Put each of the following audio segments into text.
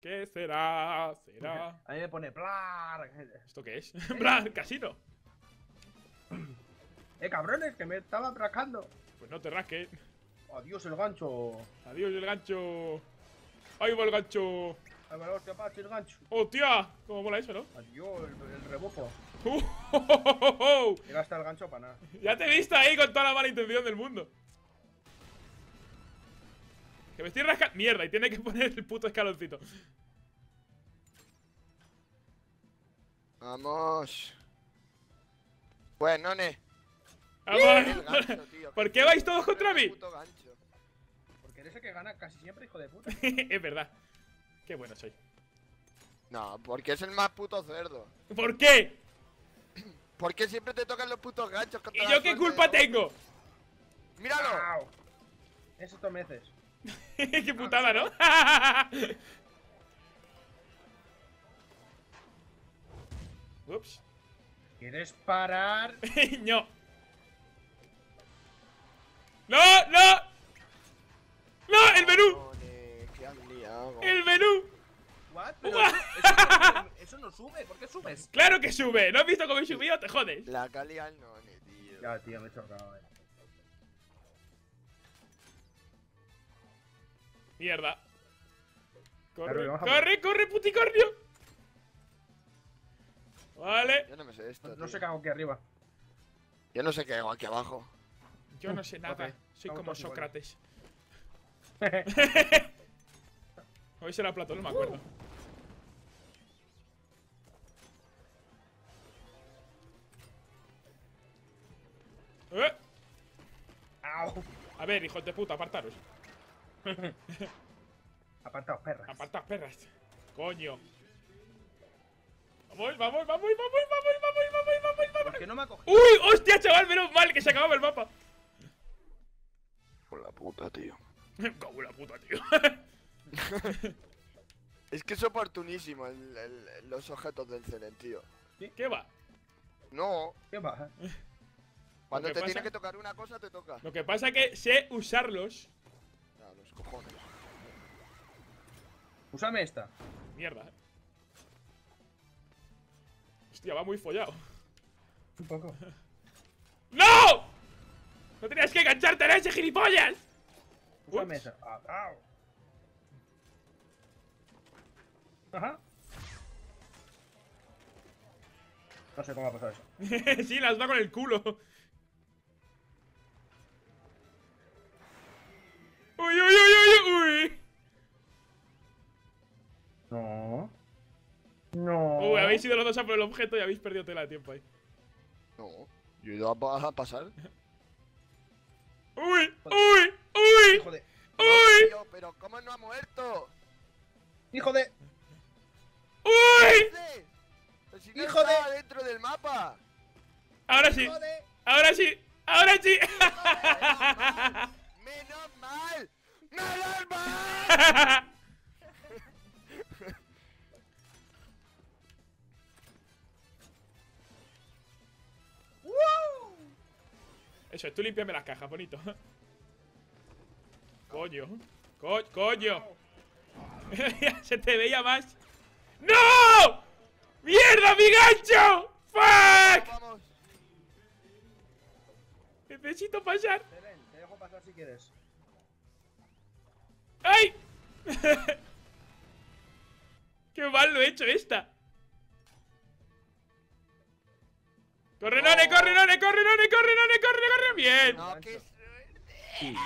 ¿Qué será? ¿Será? A mí me pone Blar. ¿Esto qué es? Blan, casino. Cabrones, que me estaba atracando. Pues no te rasques. Adiós el gancho. Adiós el gancho. Ahí va el gancho. Ay, vale, hostia, Pachi, el gancho. ¡Hostia! ¿Cómo mola eso, no? Adiós, el rebufo. Oh. Llega hasta el gancho para nada. Ya te he visto ahí con toda la mala intención del mundo. Que me estoy rascando. Mierda, y tiene que poner el puto escaloncito. Vamos. Pues, none. Vamos. Gancho, tío. ¿Por qué vais todos contra mí? Puto gancho. Porque eres el que gana casi siempre, hijo de puta. Es verdad. Qué bueno soy. No, porque es el más puto cerdo. ¿Por qué? Porque siempre te tocan los putos ganchos. ¿Y yo qué culpa tengo? ¡Míralo! ¡Au! Eso tomeces. Qué putada, ¿no? Ups. ¿Quieres parar? No. ¡No! ¡No! ¡No! ¡El menú! None, ¿qué has liado? ¡El menú! ¿What? Eso no sube. ¿Por qué subes? ¡Claro que sube! ¿No has visto cómo he subido? ¡Te jodes! La cali al none, tío. Ya, tío, me he chocado, Mierda. Claro, Corre, vamos a corre, corre, puticornio. Vale. Yo no me sé esto. No tío. sé qué hago aquí arriba. Yo no sé qué hago aquí abajo. Yo no sé nada. Ok, Soy estamos como todos Sócrates. Hoy será Platón, no me acuerdo. ¡Au! A ver, hijos de puta, apartaros. Apartaos, perras. Apartaos, perras. Coño. Vamos, vamos, vamos, vamos, vamos, vamos, vamos, vamos, vamos. ¿Por qué no me ha cogido? ¡Uy! ¡Hostia, chaval! Menos mal que se acababa el mapa. Por la puta, tío. Como la puta, tío. Es que es oportunísimo los objetos del Ceren, tío. ¿Qué va? No, ¿Qué va? cuando ¿Qué te pasa? tiene que tocar una cosa, te toca. Lo que pasa es que sé usarlos. A los cojones. Úsame esta. Mierda. Hostia, va muy follado. Un poco. ¡No! ¡No tenías que engancharte en ese, gilipollas! Úsame Ups. esa. ¡Au! Ajá. No sé cómo ha pasado eso. Sí, las da con el culo. ¡Uy, uy, uy, uy, uy! No. No. Uy, habéis ido los dos a por el objeto y habéis perdido tela de tiempo ahí. No, yo he ido a pasar. ¡Uy! ¡Uy! ¡Uy! Hijo de. ¡Uy! Tío, pero ¿cómo no ha muerto? Hijo de. ¡Uy! ¿Qué? Pero si no ¡Hijo de- estaba dentro del mapa. Ahora sí. Hijo de. Ahora sí. Ahora sí. ¡Menos mal! ¡Menos mal! Eso, tú límpiame las cajas, bonito. Coño. Coño. Se te veía más. ¡No! ¡Mierda, mi gancho! ¡Fuck! Vamos. Necesito pasar. Ven, te dejo pasar si quieres. ¡Ay! ¡Qué mal lo he hecho esta! ¡Corre, None, corre, None, corre, None, corre, None, corre, corre! ¡Bien! No, qué suerte.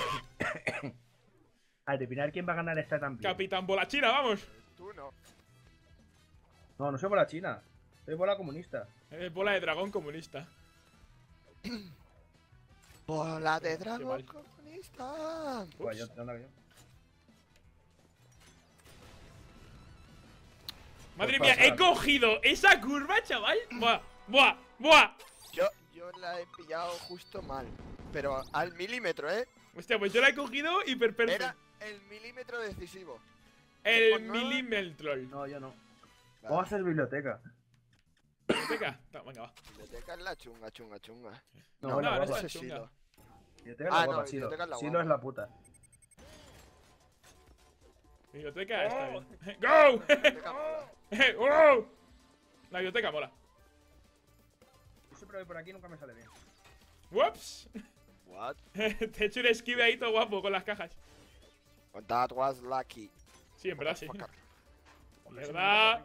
Adivinar quién va a ganar esta también. Capitán Bolachina, vamos. Tú no. No, no soy bola china. Soy bola comunista. Bola de dragón comunista. Bola de Qué dragón mal. comunista. Pues yo, anda que yo. Madre Pues mía, he pasa. cogido esa curva, chaval. ¡Buah! ¡Buah! ¡Buah! Yo la he pillado justo mal. Pero al milímetro, ¿eh? Hostia, pues yo la he cogido hiper perfecto. Era el milímetro decisivo. El pues no. milímetro. No, yo no. Vale. Vamos a hacer biblioteca. Biblioteca. No, venga, va. Biblioteca es la chunga, chunga, chunga. No, la no, guapa. esa ese es chunga. Silo. Biblioteca es la Ah, no, guapa, Silo. biblioteca es la Silo guapa. es la puta. Biblioteca está bien. ¡Go! Biblioteca mola. ¡Wow! La biblioteca mola. Yo siempre voy por aquí y nunca me sale bien. ¡Whoops! What? Te he hecho un esquive ahí todo guapo con las cajas. That was lucky. Sí, en verdad sí. Motherfucker. ¿Verdad?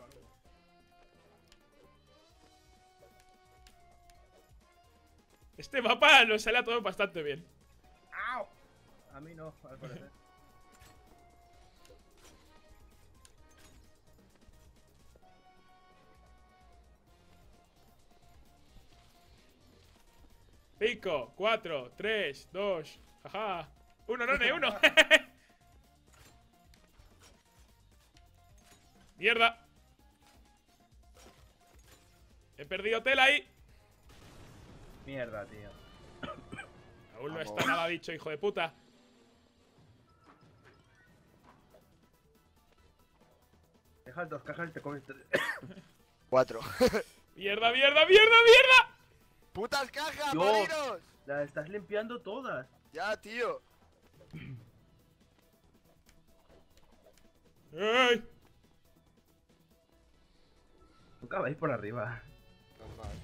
Este mapa nos sale a todos bastante bien. ¡Au! A mí no, al parecer. Cinco, 4, 3, 2, jaja. 1, no, 1. Mierda. He perdido tela ahí. Mierda, tío. Aún no está Vamos. nada dicho, hijo de puta. Dejas 2 cajas y te comes 3. 4. Mierda, mierda, mierda, mierda. ¡Putas cajas, Dios. marinos! Las estás limpiando todas. Ya, tío. ¡Ey! Nunca vais por arriba. Normal.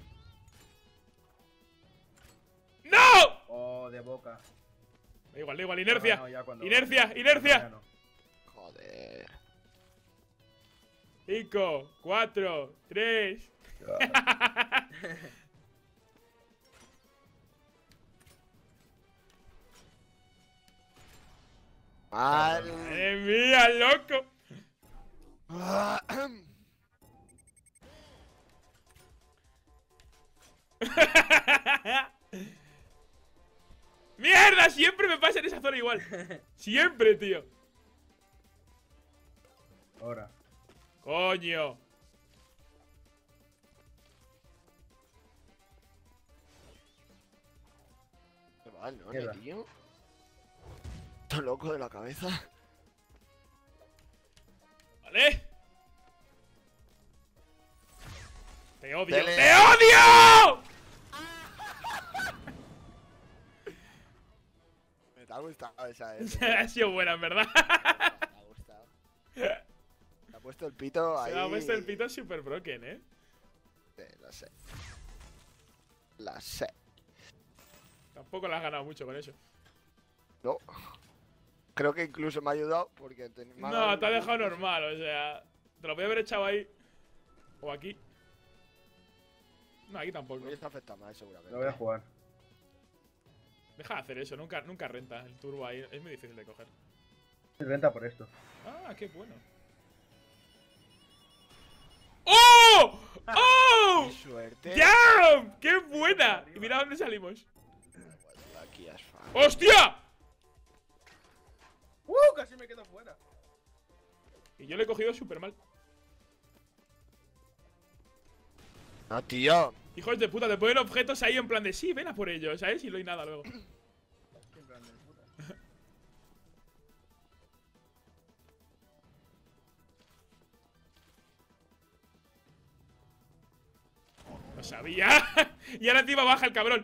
¡No! Oh, de boca. Da igual, inercia. No, ya cuando- Inercia, Ya inercia. no. Joder. 5, 4, 3. Mal. ¡Madre mía, loco! ¡Mierda! Siempre me pasa en esa zona igual. Siempre, tío. Ahora. Coño. Qué mal, ¿no, Mierda. tío? Estoy loco de la cabeza. ¿Vale? ¡Te odio! Tele. ¡Te odio! Me te ha gustado esa, Ha sido buena, en verdad. Me ha gustado. Me ha puesto el pito ahí. Se me ha puesto el pito super broken, ¿eh? Sí, lo sé. La sé. Tampoco la has ganado mucho con eso. No. Creo que incluso me ha ayudado porque No, te ha dejado normal, o sea. Te lo voy a haber echado ahí. O aquí. No, aquí tampoco. Hoy está afectado más, seguramente. Lo voy a jugar. Deja de hacer eso, nunca renta el turbo ahí. Es muy difícil de coger. Renta por esto. Ah, qué bueno. ¡Oh! ¡Oh! ¡Qué suerte! ¡Damn! ¡Qué buena! Y mira dónde salimos. Aquí as fuck. ¡Hostia! Casi me quedo fuera. Y yo le he cogido súper mal. No, tío. Hijos de puta, te ponen objetos ahí en plan de sí, ven a por ellos, ¿sabes? Y no hay nada luego. En plan de puta. ¡Lo sabía! Y ahora encima baja el cabrón.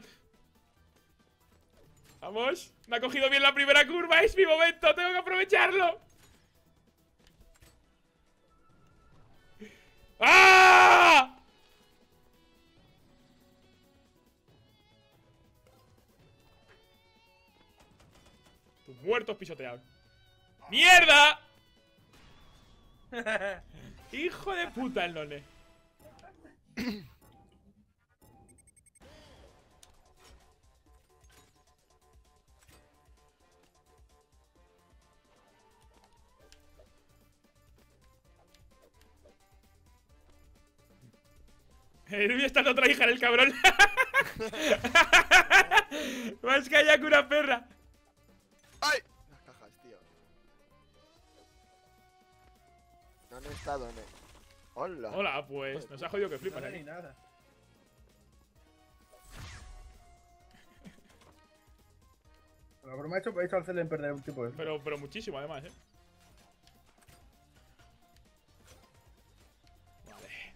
Vamos. Me ha cogido bien la primera curva. Es mi momento. Tengo que aprovecharlo. ¡Ah! Tus muertos pisoteados. ¡Mierda! Hijo de puta el none. Nervio está en otra hija el cabrón. Más calla que una perra. ¡Ay! Las cajas, tío. ¿Dónde está? ¿Dónde? Hola. Hola, pues nos ha jodido que flipas No ni aquí. nada. La broma he hecho hacerle perder un tipo de. Pero muchísimo además, Vale.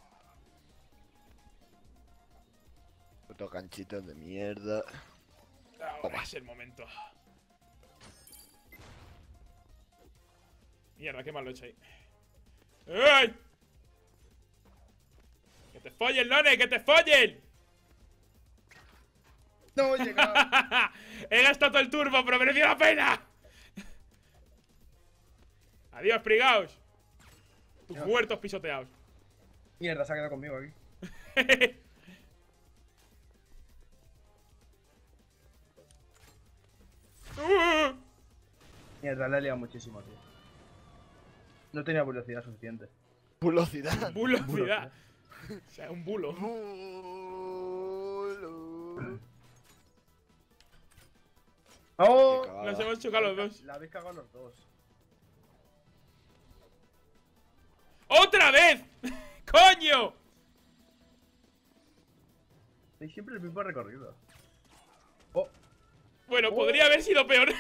Puto canchito de mierda. Ahora es el momento. Mierda, qué mal lo he hecho ahí. ¡Ey! ¡Que te follen, None! ¡Que te follen! No he llegado. He gastado todo el turbo, pero mereció la pena. Adiós, prigaos. Tus No. muertos pisoteados. Mierda, se ha quedado conmigo aquí. Mierda, le he liado muchísimo, tío. No tenía velocidad suficiente. Velocidad. Bulocidad. O sea, un bulo. ¡Oh! Qué cagada. Nos hemos chocado los dos. La habéis cagado los dos. ¡Otra vez! ¡Coño! Tenéis siempre el mismo recorrido. ¡Oh! Bueno, Oh. podría haber sido peor.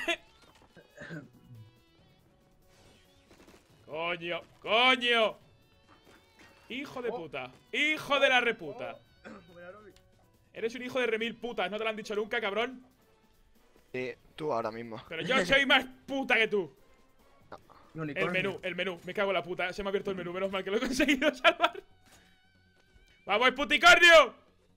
¡Coño! ¡Coño! ¡Hijo de Oh. puta! ¡Hijo de la reputa! Oh, buena, Robbie. Eres un hijo de remil putas, no te lo han dicho nunca, cabrón. Sí, tú ahora mismo. Pero yo soy más puta que tú. Un El unicornio. menú, me cago en la puta. Se me ha abierto el menú, menos mal que lo he conseguido salvar. ¡Vamos, puticornio!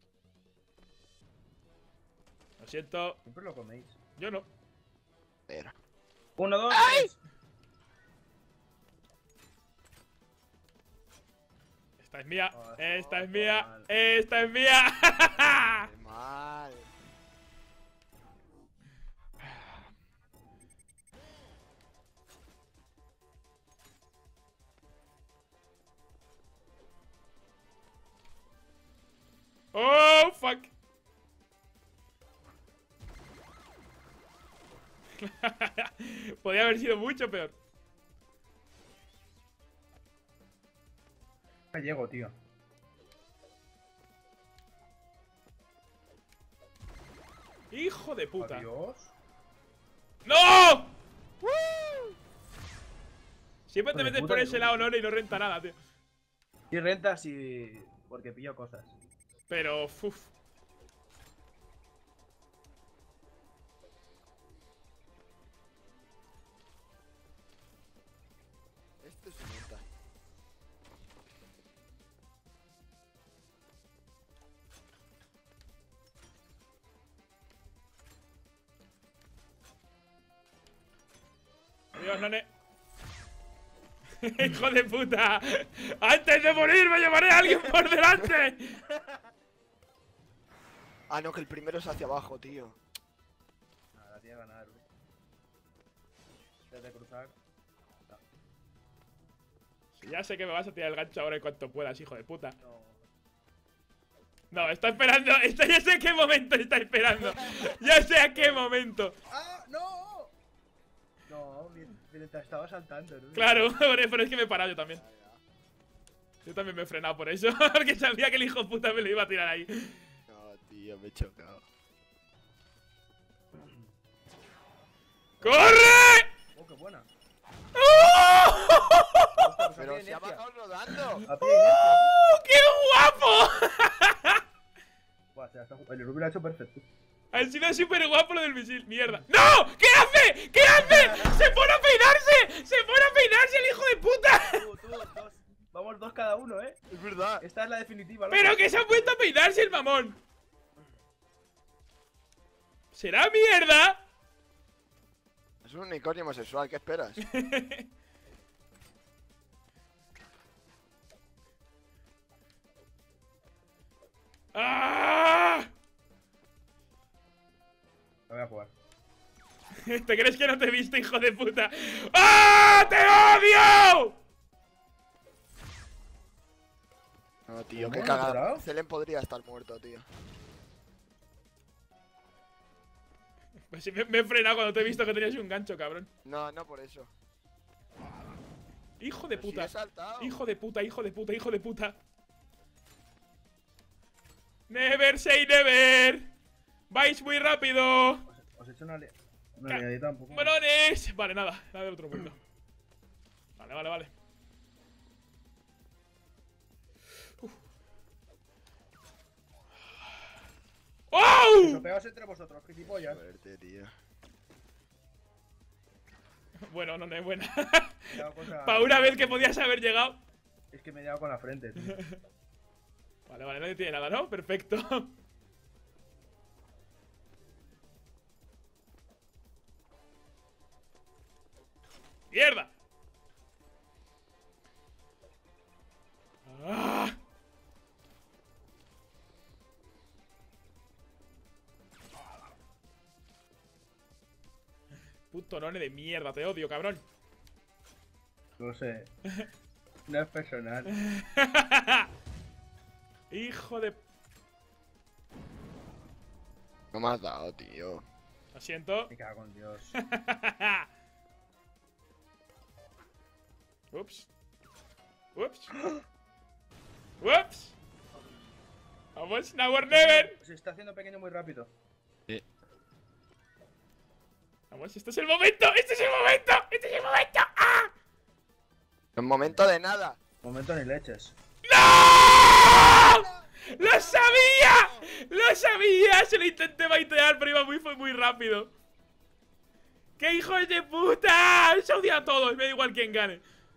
Lo siento, Siempre lo coméis. yo no. Espera. 1, 2, 3. Esta es mía, Oh, esta es oh, mía, mal. esta es mía. Qué mal. ¡Oh, fuck! Podría haber sido mucho peor. No llego, tío. ¡Hijo de puta! Adiós. ¡No! Siempre te Hijo de metes puta por que ese tú. lado, ¿no? Y no renta nada, tío. Y rentas y... porque pillo cosas. Pero, uff. Esto es un menta. Adiós, nene. ¡Hijo de puta! ¡Antes de morir me llevaré a alguien por delante! Ah, no, que el primero es hacia abajo, tío. Nada, tiene que ganar, güey. Antes de cruzar. Ya sé que me vas a tirar el gancho ahora en cuanto puedas, hijo de puta. No. No, está esperando. Ya sé qué momento está esperando. Ya sé a qué momento. ¡Ah! ¡No! No, mientras estaba saltando, ¿no? Claro, pero es que me he parado yo también. Yo también me he frenado por eso. Porque sabía que el hijo de puta me lo iba a tirar ahí. No, tío, me he chocado. ¡Corre! ¡Oh, qué buena! ¡Oh! Hostia, pues Pero a pie de se ha inercia. bajado rodando. A pie de inercia. ¡Qué guapo! Buah, el Ruby lo ha hecho perfecto. Ha sido súper guapo lo del misil. ¡Mierda! ¡No! ¿Qué hace? ¿Qué hace? ¡Se pone a peinarse! ¡Se pone a peinarse el hijo de puta! Tú, dos. Vamos dos cada uno, ¿eh? Es verdad. Esta es la definitiva, loco. ¡Pero que se ha puesto a peinarse el mamón! ¿Será mierda? Es un unicornio homosexual, ¿qué esperas? ¡Ah! Lo voy a jugar. ¿Te crees que no te he visto, hijo de puta? ¡Ah! ¡Te odio! No, tío, ¿Cómo? qué ¿No cagada. te ha dado? Celen podría estar muerto, tío. Pues sí, me he frenado cuando te he visto que tenías un gancho, cabrón. No, no por eso. Hijo de Pero si puta. he saltado. Hijo de puta, hijo de puta, hijo de puta. Never say never. Vais muy rápido. Os he hecho una liadita un poco. ¡Morones! Vale, nada, nada del otro mundo. Vale, vale, vale. Uf. ¡Oh! Sopeaos entre vosotros, gilipollas. Suerte, tío. Bueno, no es buena. Me he dado contra- Para una vez que podías haber llegado. Es que me he dado con la frente, tío. Vale, no tiene nada, ¿no? Perfecto. ¡Mierda! ¡Ah! Puto none de mierda, te odio, cabrón. No sé. No es personal. Hijo de... No me has dado, tío. Lo siento. Me cago en Dios. Ups. Ups. Ups. Vamos, now or never. Se está haciendo pequeño muy rápido. Vamos, este es el momento. Este es el momento. Este es el momento. ¡Ah! No es momento de nada. Momento ni leches. ¡No! ¡Lo sabía! ¡Lo sabía! Se lo intenté baitear, pero iba muy rápido. ¡Qué hijos de puta! Se odia a todos, me da igual quién gane.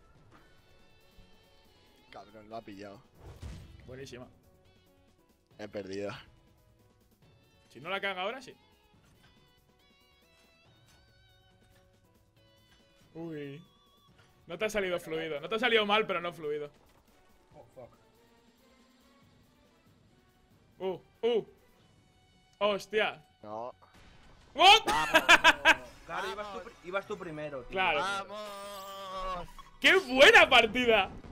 Cabrón, lo ha pillado. Buenísima. He perdido. Si no la caga ahora, sí. Uy. No te ha salido fluido. No te ha salido mal, pero no fluido. Oh, fuck. Hostia. No. ¿What? Claro, ibas tú primero, tío. Claro. ¡Vamos! ¡Qué buena partida!